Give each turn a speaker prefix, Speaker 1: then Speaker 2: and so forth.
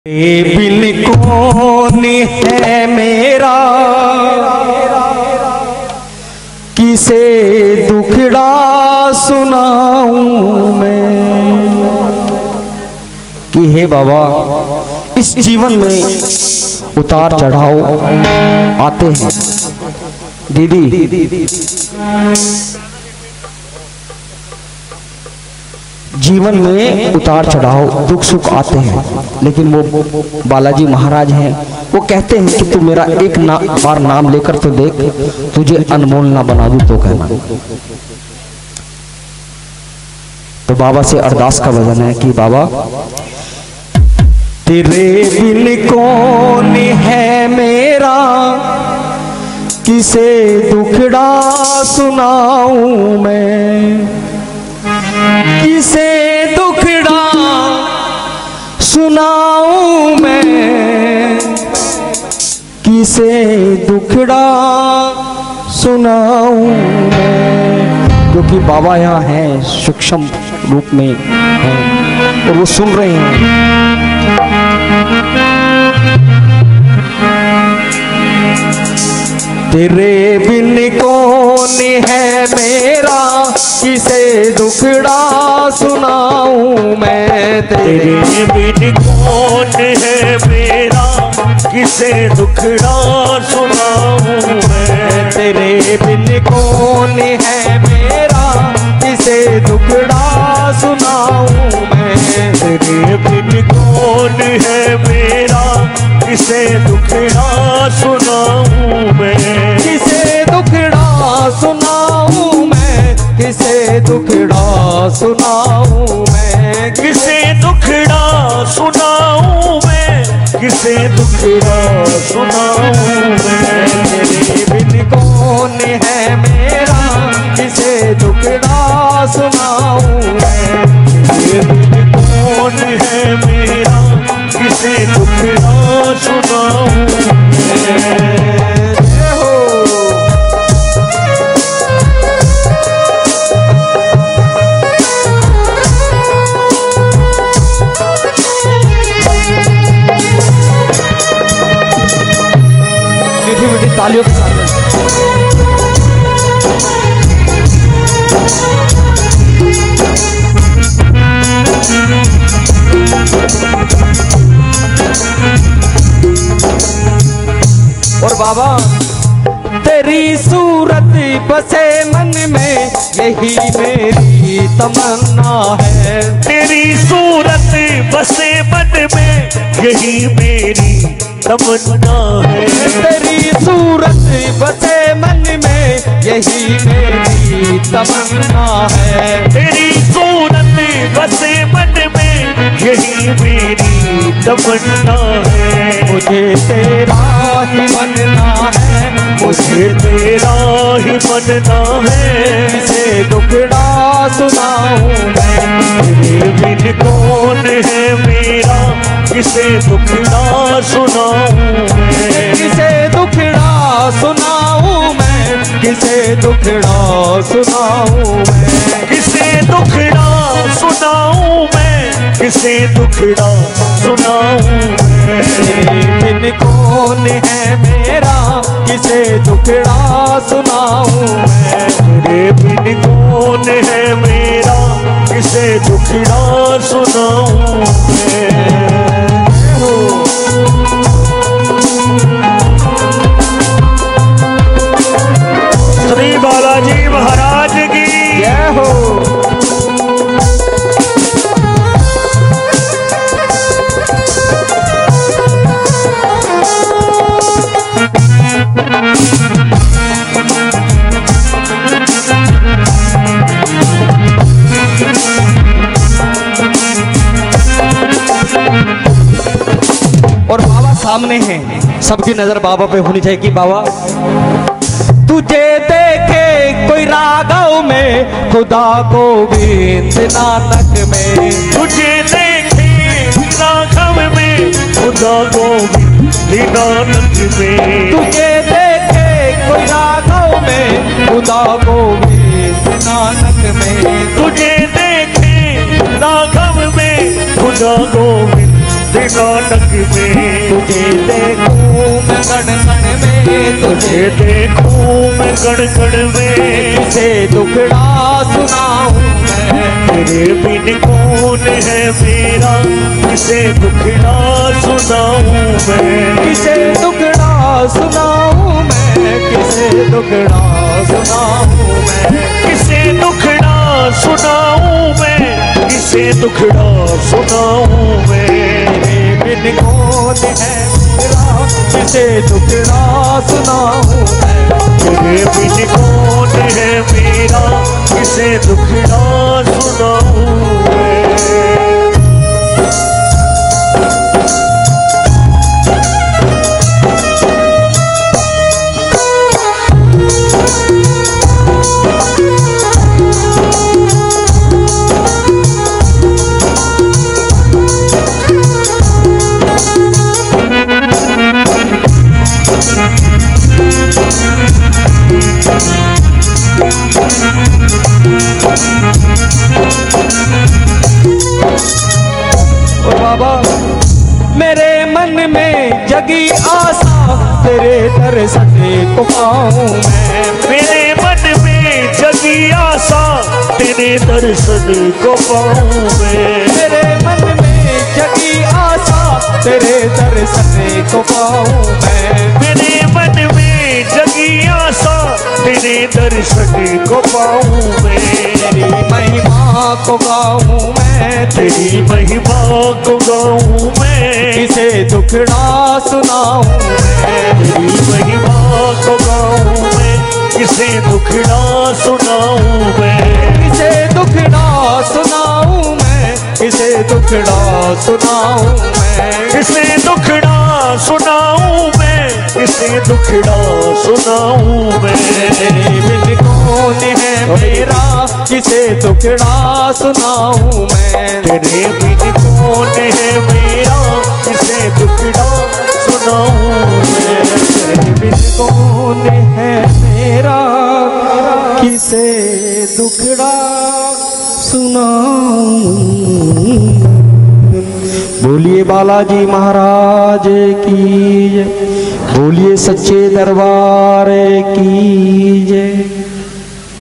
Speaker 1: बिन कौन है मेरा, किसे दुखड़ा सुनाऊं मैं। कि हे बाबा, इस जीवन में उतार चढ़ाव आते हैं दीदी। जीवन में उतार चढ़ाव दुख सुख आते हैं, लेकिन वो बालाजी महाराज हैं, वो कहते हैं कि तू मेरा एक बार नाम लेकर तो देख, तुझे अनमोल ना बना दूं तो कहना। तो बाबा से अरदास का भजन है कि बाबा, तेरे बिन कौन है मेरा, किसे दुखड़ा सुनाऊं मैं। किसे दुखड़ा सुनाऊं मैं, किसे दुखड़ा सुनाऊं मैं। क्योंकि बाबा यहाँ हैं, सूक्ष्म रूप में हैं और वो सुन रहे हैं। तेरे बिन कौन है मेरा, किसे दुखड़ा सुनाऊं मैं।
Speaker 2: तेरे बिन कौन है मेरा, किसे दुखड़ा सुनाऊं मैं।
Speaker 1: तेरे बिन कौन है मेरा, किसे दुखड़ा सुनाऊं मैं।
Speaker 2: तेरे बिन कौन है मेरा, किसे दुखड़ा सुनाऊं मैं।
Speaker 1: किसे दुखड़ा सुनाऊं मैं, किसे दुखड़ा सुनाऊं मैं।
Speaker 2: किसे दुखड़ा सुनाऊं मैं, किसे दुखड़ा सुनाऊं मैं।
Speaker 1: तेरे बिन कौन है मेरा, किसे दुखड़ा सुनाऊं मैं।
Speaker 2: तेरे बिन कौन है मेरा, किसे दुखड़ा सुनाऊं मैं।
Speaker 1: तालियों के साथ और बाबा, तेरी सूरत बसे मन में, यही मेरी तमन्ना है।
Speaker 2: तेरी सूरत बसे मन में, यही मेरी तमन्ना है।
Speaker 1: तेरी सूरत बसे मन में, यही मेरी तमन्ना है।
Speaker 2: तेरी सूरत बसे मन में, यही मेरी तमन्ना है।
Speaker 1: मुझे तेरा ही बनना है,
Speaker 2: मुझे तेरा ही बनना है।
Speaker 1: किसे दुखड़ा सुनाऊं मैं।
Speaker 2: तेरे बिन कौन है मेरा, किसे दुखड़ा सुनाऊं मैं।
Speaker 1: किसे दुखड़ा सुनाऊं मैं, किसे दुखड़ा सुनाऊं मैं।
Speaker 2: किसे दुखड़ा सुनाऊं मैं, किसे दुखड़ा सुनाऊं मैं।
Speaker 1: तेरे बिन कौन है मेरा, किसे दुखड़ा सुनाऊं मैं।
Speaker 2: तेरे बिन कौन है मेरा, किसे दुखड़ा सुनाऊं मैं। श्री बालाजी महाराज की
Speaker 1: जय हो। और बाबा सामने हैं, सबकी नजर बाबा पे होनी चाहिए कि बाबा, तुझे देखे कोई राघव में, खुदा गोविंद नानक में।
Speaker 2: तुझे देखे राघव में, खुदा गोविंद नानक में।
Speaker 1: तुझे देखे कोई राघव में, खुदा गोविंद नानक में।
Speaker 2: तुझे देखे राघव में, खुदा गोविंद नाटक में।
Speaker 1: तुझे देखूं मैं कण कण में,
Speaker 2: तुझे देखूं मैं कण कण में।
Speaker 1: किसे दुखड़ा सुनाऊं मैं,
Speaker 2: तेरे बिन कौन है मेरा, किसे दुखड़ा सुनाऊं मैं।
Speaker 1: किसे दुखड़ा सुनाऊं मैं, किसे दुखड़ा सुनाऊं मैं।
Speaker 2: किसे दुखड़ा सुनाऊं मैं, किसे दुखड़ा सुनाऊं मैं।
Speaker 1: तेरे बिन कौन है मेरा, किसे दुखड़ा सुनाऊं मैं।
Speaker 2: तेरे बिन कौन है मेरा, किसे दुखड़ा सुनाऊं मैं।
Speaker 1: और बाबा मेरे मन में जगी आशा, तेरे दर्शन को पाऊं मैं।
Speaker 2: मेरे मन में जगी आशा, तेरे दर्शन को पाऊं मैं।
Speaker 1: मेरे मन में जगी आशा, तेरे दर्शन को पाऊं मैं।
Speaker 2: मेरे मन में जगी आशा, तेरे दर्शन को पाऊं मैं।
Speaker 1: तेरी महिमा को गाऊं मैं,
Speaker 2: तेरी महिमा को गाऊं मैं।
Speaker 1: किसे दुखड़ा सुनाऊं मैं।
Speaker 2: तेरी महिमा को गाऊं मैं, किसे दुखड़ा सुनाऊं मैं।
Speaker 1: किसे दुखड़ा सुनाऊं मैं, किसे दुखड़ा सुनाऊं मैं।
Speaker 2: किसे दुखड़ा सुनाऊं मैं, किसे दुखड़ा सुनाऊं मैं।
Speaker 1: तेरे बिन कौन है मेरा, किसे दुखड़ा सुनाऊं मैं।
Speaker 2: तेरे बिन कौन है मेरा, किसे दुखड़ा सुनाऊं मैं।
Speaker 1: तेरे बिन कौन है मेरा, किसे दुखड़ा सुनाऊं। बोलिए बालाजी महाराज की जय, बोलिए सच्चे दरबार की जय।